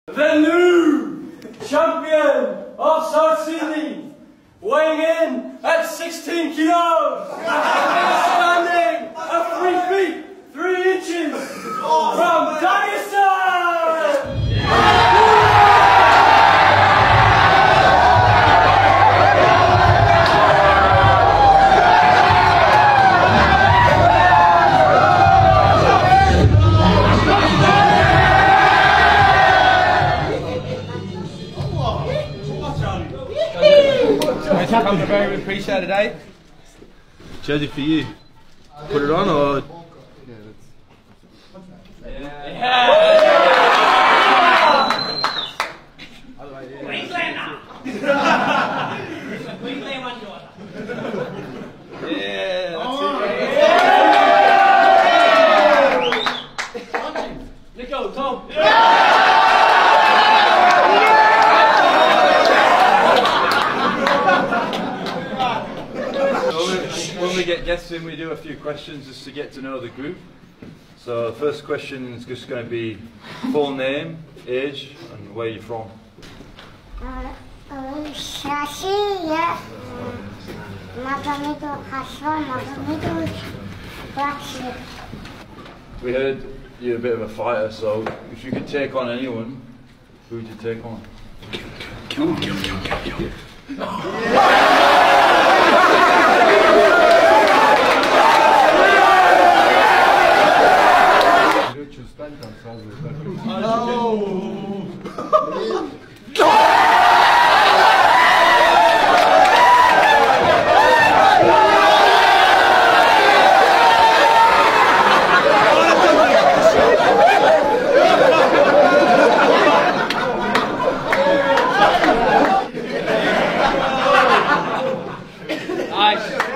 The new champion of South Sydney, weighing in at 16 kilos, standing at 3 feet 3 inches, from Dagestan! Come to very appreciate it, eh? Jersey for you. Put it on or? Nico, Tom. When we get guests in, we do a few questions just to get to know the group. So the first question is just going to be full name, age, and where you're from. Shashi, yeah. Magamido Hasbulla, Magamido Black Sheep. We heard you're a bit of a fighter, so if you could take on anyone, who would you take on? Kill him. Nice.